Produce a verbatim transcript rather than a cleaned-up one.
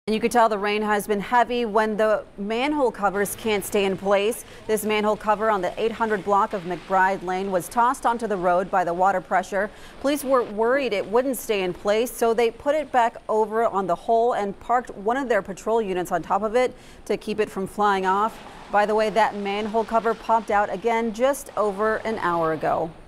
And you could tell the rain has been heavy when the manhole covers can't stay in place. This manhole cover on the eight hundred block of McBride Lane was tossed onto the road by the water pressure. Police were worried it wouldn't stay in place, so they put it back over on the hole and parked one of their patrol units on top of it to keep it from flying off. By the way, that manhole cover popped out again just over an hour ago.